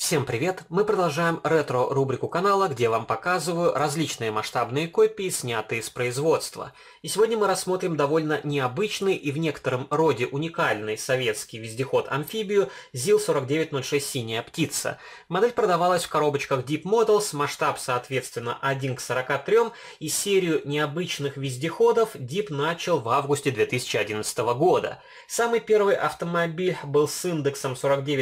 Всем привет! Мы продолжаем ретро-рубрику канала, где я вам показываю различные масштабные копии, снятые с производства. И сегодня мы рассмотрим довольно необычный и в некотором роде уникальный советский вездеход-амфибию ЗИЛ-4906 «Синяя птица». Модель продавалась в коробочках Deep Models, масштаб соответственно 1:43, и серию необычных вездеходов Deep начал в августе 2011 года. Самый первый автомобиль был с индексом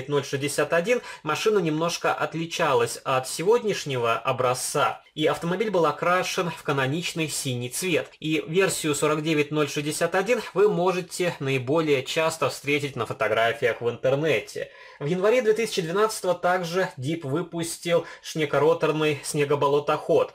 49061, машина немножко отличалась от сегодняшнего образца, и автомобиль был окрашен в каноничный синий цвет. И версию 49061 вы можете наиболее часто встретить на фотографиях в интернете. В январе 2012 также Deep выпустил шнекороторный снегоболотоход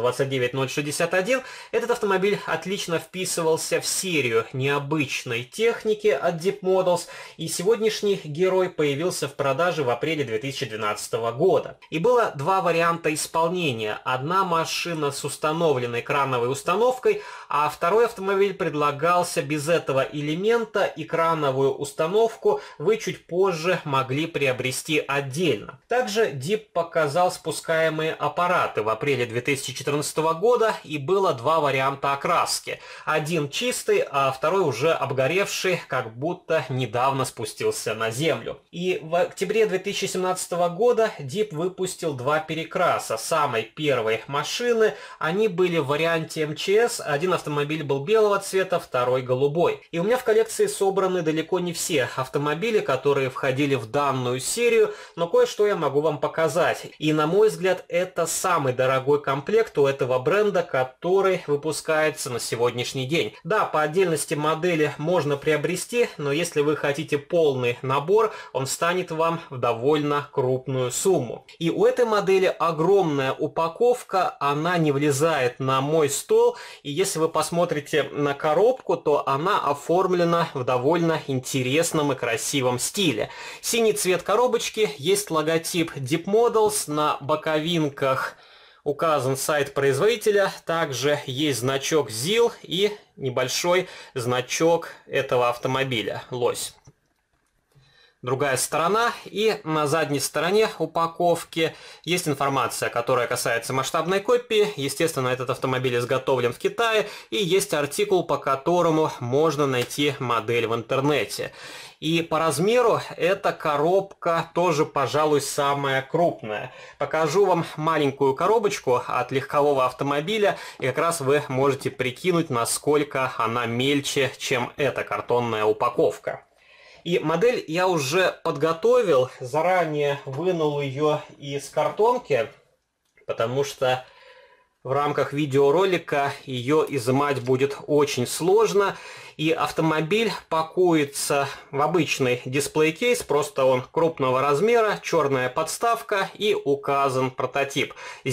ЗИЛ-29061. Этот автомобиль отлично вписывался в серию необычной техники от Deep Models, и сегодняшний герой появился в продаже в апреле 2012 года. И было два варианта исполнения. Одна машина с установленной крановой установкой, а второй автомобиль предлагался без этого элемента, и крановую установку вы чуть позже могли приобрести отдельно. Также Deep показал спускаемые аппараты в апреле 2014 года, и было два варианта окраски. Один чистый, а второй уже обгоревший, как будто недавно спустился на землю. И в октябре 2017 года Deep выпустил два перекраса самой первой машины. Они были в варианте МЧС. Один автомобиль был белого цвета, второй голубой. И у меня в коллекции собраны далеко не все автомобили, которые входили в данную серию, но кое-что я могу вам показать. И на мой взгляд, это самый дорогой комплект у этого бренда, который выпускается на сегодняшний день. Да, по отдельности модели можно приобрести, но если вы хотите полный набор, он станет вам в довольно крупную сумму. И у этой модели огромная упаковка, она не влезает на мой стол, и если вы посмотрите на коробку, то она оформлена в довольно интересном и красивом стиле. Синий цвет коробочки, есть логотип Deep Models, на боковинках указан сайт производителя, также есть значок ЗИЛ и небольшой значок этого автомобиля, лось. Другая сторона, и на задней стороне упаковки есть информация, которая касается масштабной копии. Естественно, этот автомобиль изготовлен в Китае, и есть артикул, по которому можно найти модель в интернете. И по размеру эта коробка тоже, пожалуй, самая крупная. Покажу вам маленькую коробочку от легкового автомобиля, и как раз вы можете прикинуть, насколько она мельче, чем эта картонная упаковка. И модель я уже подготовил, заранее вынул ее из картонки, потому что в рамках видеоролика ее изымать будет очень сложно. И автомобиль пакуется в обычный дисплей-кейс, просто он крупного размера, черная подставка и указан прототип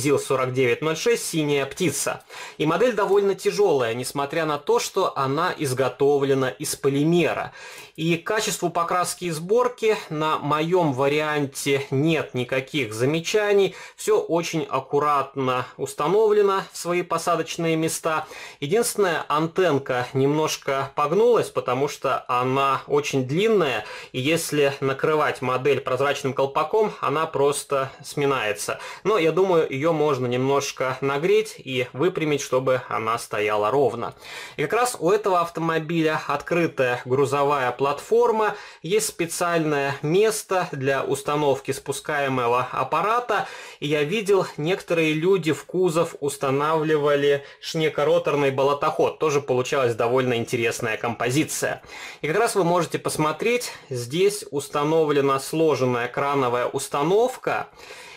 ЗИЛ-4906 «Синяя птица». И модель довольно тяжелая, несмотря на то, что она изготовлена из полимера. И к качеству покраски и сборки на моем варианте нет никаких замечаний. Все очень аккуратно установлено в свои посадочные места. Единственная, антенка немножко погнулась, потому что она очень длинная, и если накрывать модель прозрачным колпаком, она просто сминается. Но я думаю, ее можно немножко нагреть и выпрямить, чтобы она стояла ровно. И как раз у этого автомобиля открытая грузовая платформа, есть специальное место для установки спускаемого аппарата, и я видел, некоторые люди в кузов устанавливали шнекороторный болотоход. Тоже получалась довольно интересная композиция. И как раз вы можете посмотреть, здесь установлена сложенная крановая установка,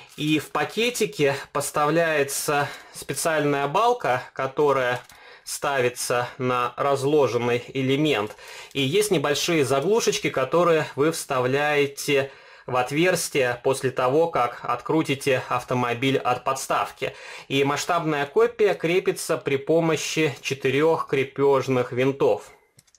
и в пакетике поставляется специальная балка, которая ставится на разложенный элемент. И есть небольшие заглушечки, которые вы вставляете в отверстие после того, как открутите автомобиль от подставки. И масштабная копия крепится при помощи 4 крепежных винтов.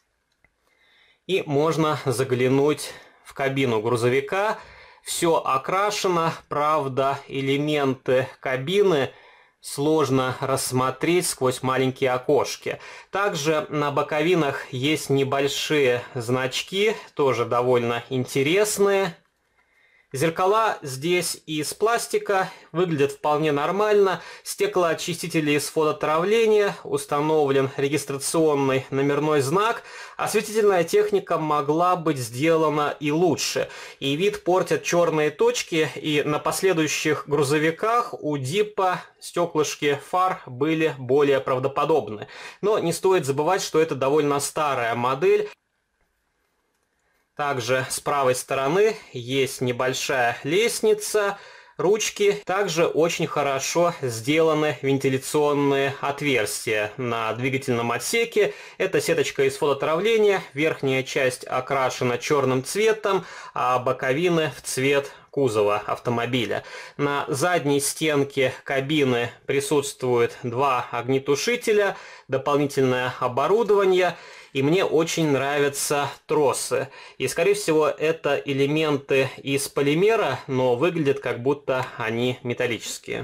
И можно заглянуть в кабину грузовика. Все окрашено, правда, элементы кабины сложно рассмотреть сквозь маленькие окошки. Также на боковинах есть небольшие значки, тоже довольно интересные. Зеркала здесь из пластика, выглядят вполне нормально. Стеклоочистители из фототравления, установлен регистрационный номерной знак. Осветительная техника могла быть сделана и лучше. И вид портят черные точки, и на последующих грузовиках у Дипа стеклышки фар были более правдоподобны. Но не стоит забывать, что это довольно старая модель. Также с правой стороны есть небольшая лестница, ручки. Также очень хорошо сделаны вентиляционные отверстия на двигательном отсеке. Это сеточка из фототравления. Верхняя часть окрашена черным цветом, а боковины в цвет кузова автомобиля. На задней стенке кабины присутствует два огнетушителя, дополнительное оборудование. И мне очень нравятся тросы. И, скорее всего, это элементы из полимера, но выглядят как будто они металлические.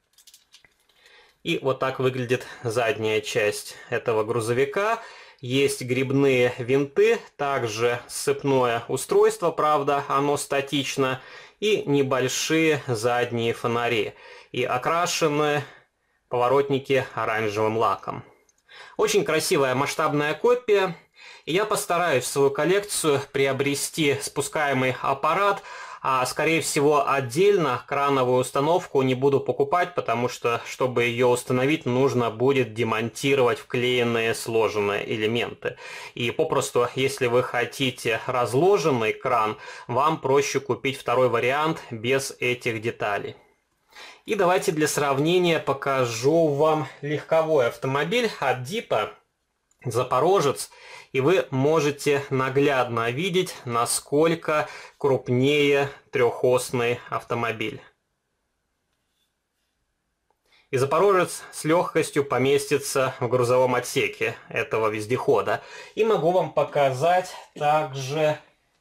И вот так выглядит задняя часть этого грузовика. Есть грибные винты, также сцепное устройство, правда, оно статично, и небольшие задние фонари. И окрашены поворотники оранжевым лаком. Очень красивая масштабная копия, и я постараюсь в свою коллекцию приобрести спускаемый аппарат, а скорее всего отдельно крановую установку не буду покупать, потому что, чтобы ее установить, нужно будет демонтировать вклеенные сложенные элементы. И попросту, если вы хотите разложенный кран, вам проще купить второй вариант без этих деталей. И давайте для сравнения покажу вам легковой автомобиль от Дипа, Запорожец, и вы можете наглядно видеть, насколько крупнее трехосный автомобиль. И Запорожец с легкостью поместится в грузовом отсеке этого вездехода. И могу вам показать также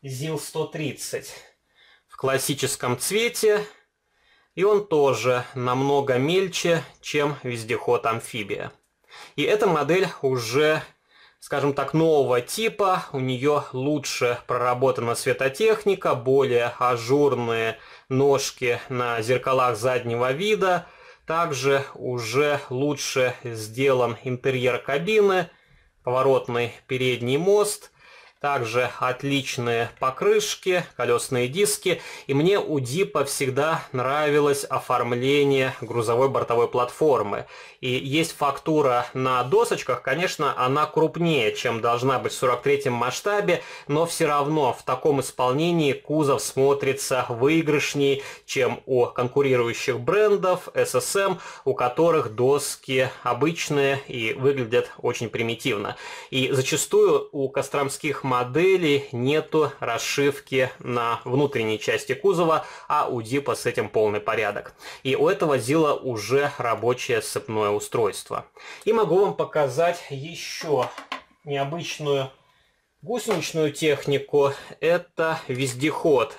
ЗИЛ-130 в классическом цвете. И он тоже намного мельче, чем вездеход-амфибия. И эта модель уже, скажем так, нового типа. У нее лучше проработана светотехника, более ажурные ножки на зеркалах заднего вида. Также уже лучше сделан интерьер кабины, поворотный передний мост. Также отличные покрышки, колесные диски. И мне у Дипа всегда нравилось оформление грузовой бортовой платформы. И есть фактура на досочках, конечно, она крупнее, чем должна быть в 43-м масштабе, но все равно в таком исполнении кузов смотрится выигрышней, чем у конкурирующих брендов SSM, у которых доски обычные и выглядят очень примитивно. И зачастую у костромских моделей нету расшивки на внутренней части кузова, а у Дипа с этим полный порядок. И у этого ЗИЛа уже рабочее сцепное устройство. И могу вам показать еще необычную гусеничную технику. Это вездеход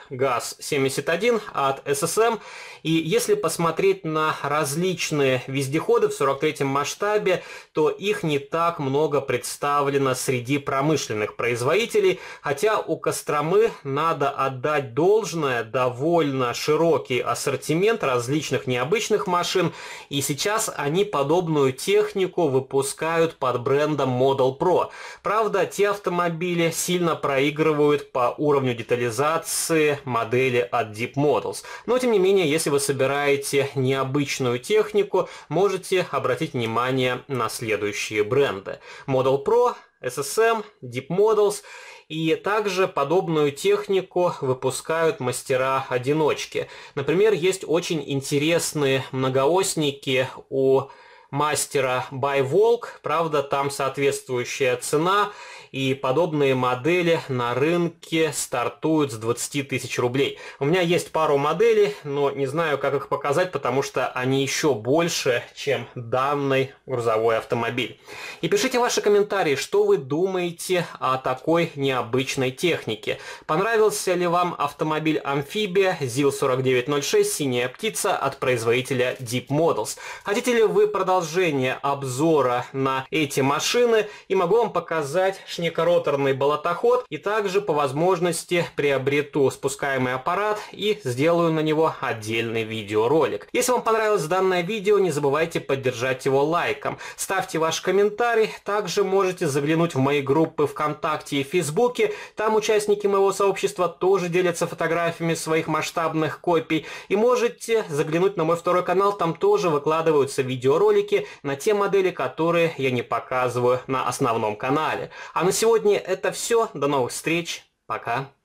ГАЗ-71 от SSM. И если посмотреть на различные вездеходы в 43-м масштабе, то их не так много представлено среди промышленных производителей, хотя у Костромы, надо отдать должное, довольно широкий ассортимент различных необычных машин, и сейчас они подобную технику выпускают под брендом Model Pro. Правда, те автомобили сильно проигрывают по уровню детализации модели от Deep Models. Но тем не менее, если вы собираете необычную технику, можете обратить внимание на следующие бренды: Model Pro, SSM, Deep Models. И также подобную технику выпускают мастера-одиночки. Например, есть очень интересные многоосники у мастера BuyWalk, правда, там соответствующая цена, и подобные модели на рынке стартуют с 20 тысяч рублей. У меня есть пару моделей, но не знаю, как их показать, потому что они еще больше, чем данный грузовой автомобиль. И пишите ваши комментарии, что вы думаете о такой необычной технике. Понравился ли вам автомобиль амфибия ЗИЛ-4906 «Синяя птица» от производителя Deep Models? Хотите ли вы продолжать продолжение обзора на эти машины и могу вам показать шнекороторный болотоход, и также по возможности приобрету спускаемый аппарат и сделаю на него отдельный видеоролик. Если вам понравилось данное видео, не забывайте поддержать его лайком. Ставьте ваш комментарий, также можете заглянуть в мои группы ВКонтакте и Фейсбуке, там участники моего сообщества тоже делятся фотографиями своих масштабных копий, и можете заглянуть на мой второй канал, там тоже выкладываются видеоролики на те модели, которые я не показываю на основном канале. А на сегодня это все, до новых встреч, пока!